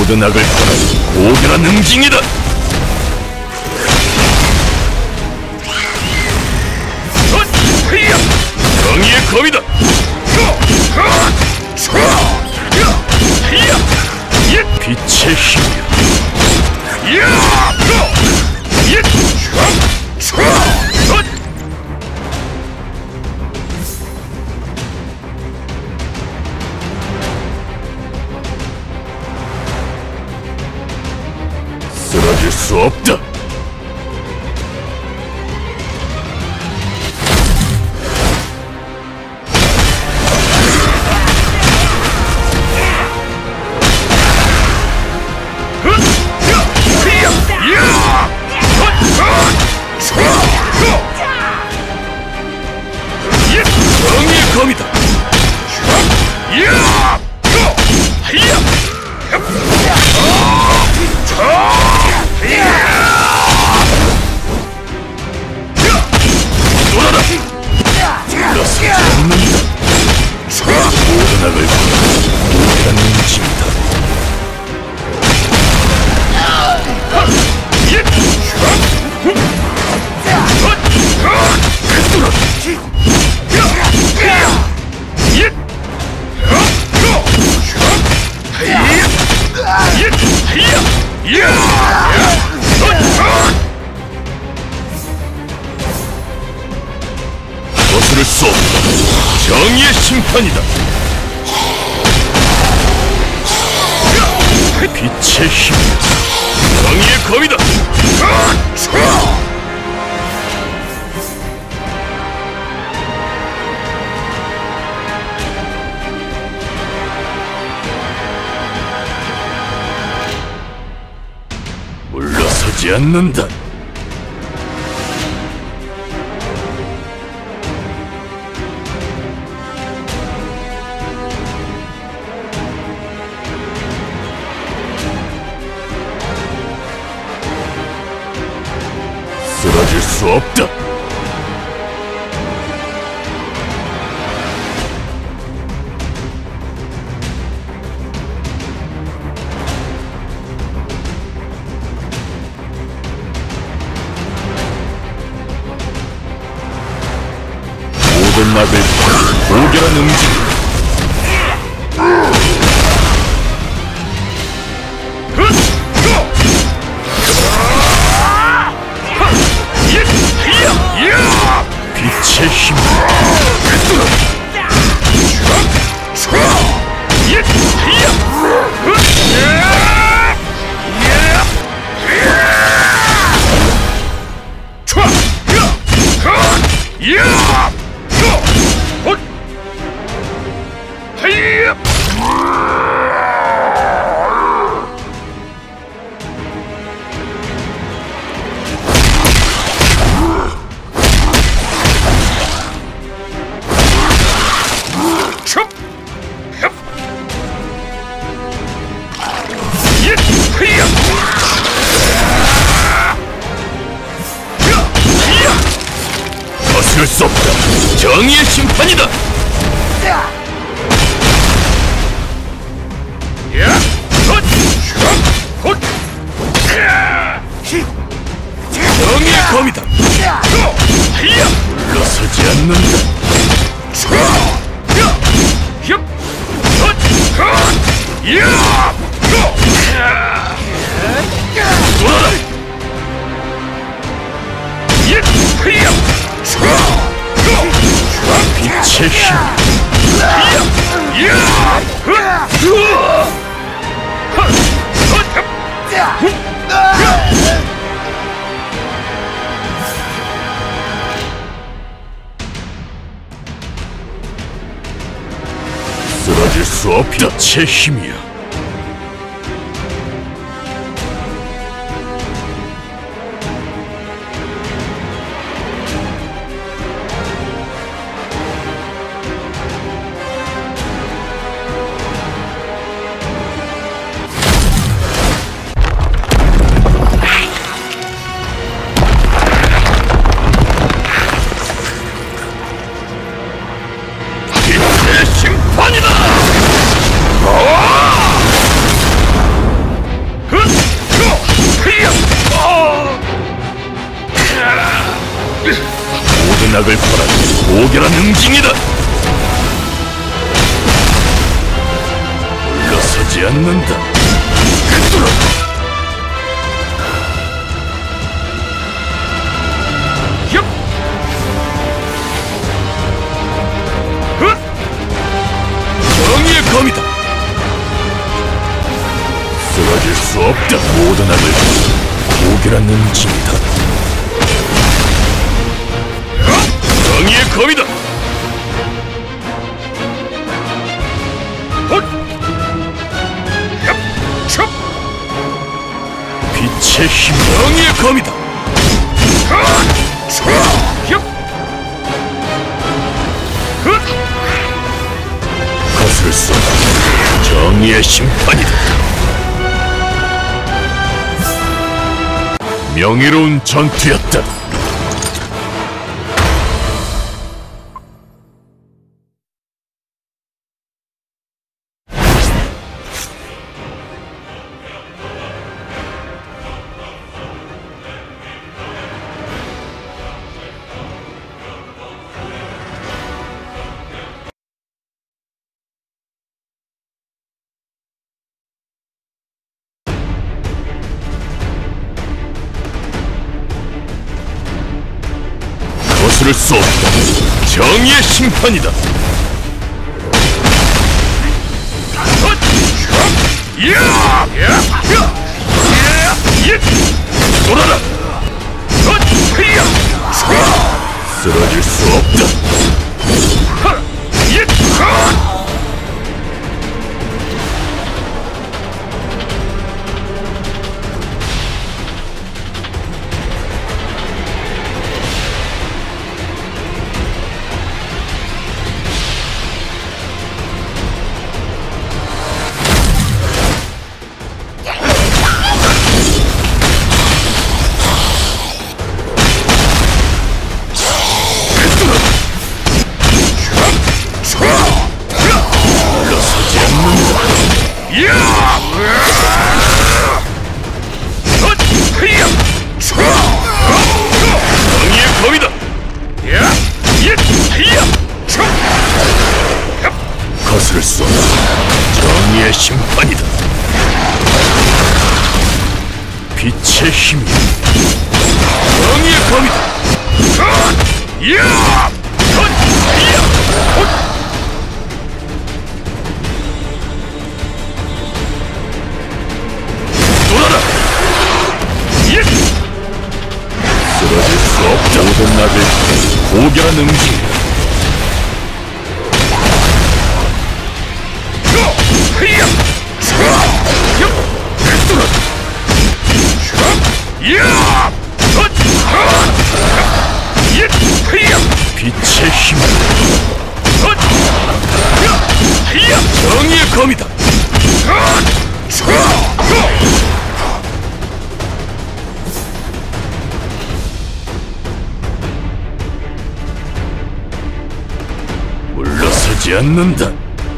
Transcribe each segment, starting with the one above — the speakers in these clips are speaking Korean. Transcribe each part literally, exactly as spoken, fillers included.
모든 악을 떠나 고결한 응징이다! 정의의 검이다! 빛의 힘이야! 쓰러질 수 없다! 정의의 검이다! 돌아라! 물러서지 않는다! 모든 악을 고결한 응징이다! 거스를 수 없다! 정의의 심판이다! 빛의 힘! 정의의 검이다! 물러서지 않는다! 쓰러질 수 없다! 모든 악을 고결한 응징! 빛의 힘! 거스를 수 없다! 정의의 심판이다! 정의의 검이다! 물러서지 않는다! 돌아라! 빛의 힘! 쓰러질 수 없다! 빛의 힘이야! 심판이다! 악을 벌하는 고결한 응징이다. 물러서지 않는다. 꿰뚫어. 얍! 헛! 정의의 검이다. 쓰러질 수 없다. 모든 악을 고결한 응징이다. 정의의 검이다. 헛! 얍! 촥! 빛의 힘. 정의의 검이다. 헛! 촥! 얍! 헛! 거스를 수 없다. 정의의 심판이다. 명예로운 전투였다. 거스를 수 없다. 정의의 심판이다. 돌아라. 쓰러질 수 없다. 거스를 수 없다. 정의의 심판이다. 빛의 힘이. 정의의 검이다. 돌아라. 쓰러질 수 없다. 모든 낙을 고결한 응징. 빛의 힘. 정의의 검이다. 물러서지 않는다.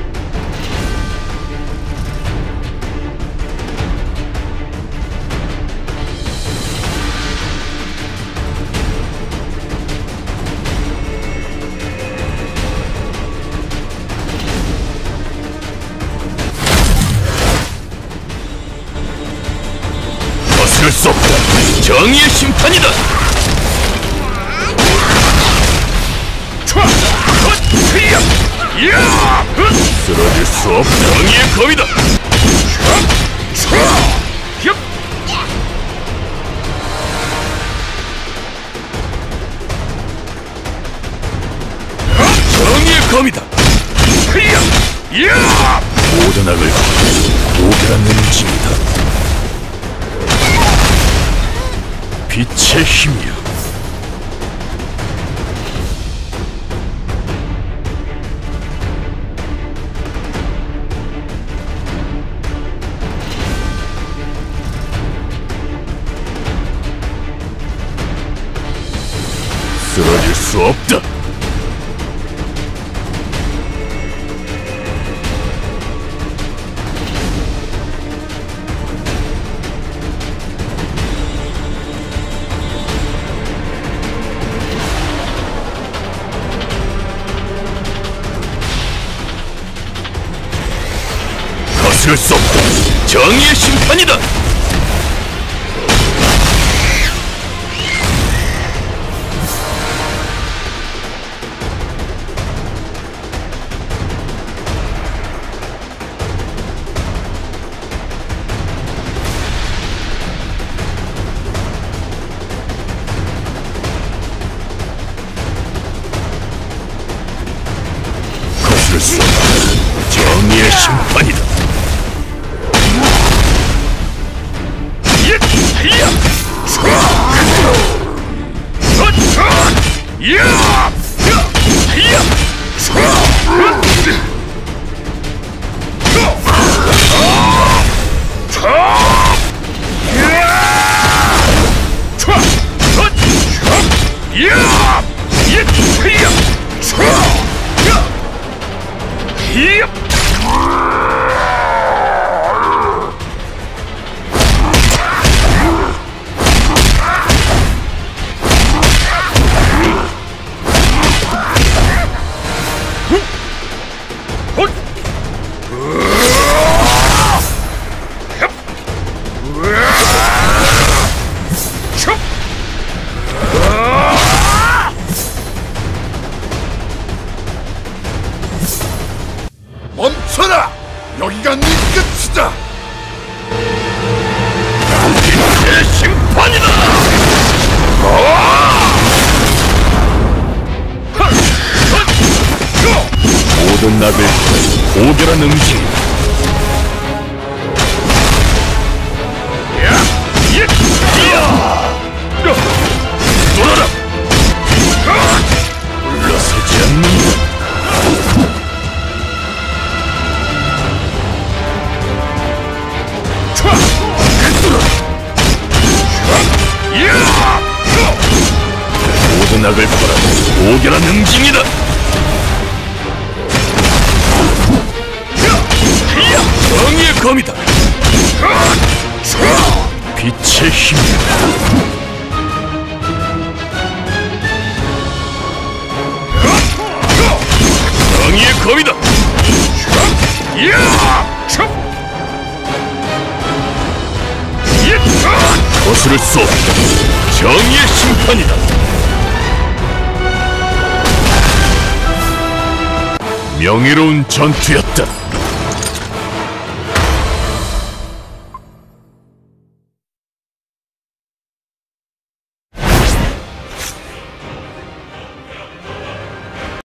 거스를 수 없다. 정의의 심판이다. 쓰러질 수 없다. 정의의 검이다. 정의의 검이다. 모든 악을 고결한 응징이다. 빛의 힘이야. 쓰러질 수 없다. 거스를 수 없다. 정의의 심판이다. 거스를 수 없다. 정의의 심판이다. 멈춰라! 여기가 네 끝이다! 내 심판이다! 모든 낙을 고결한 응징이다. 돌아라! 물러서지 않는다. 모든 악을 벌하고 고결한 응징이다. 정의의 검이다. 빛의 힘이다. 정의의 검이다. 거스를 수 없다. 정의의 심판이다. 명예로운 전투였다.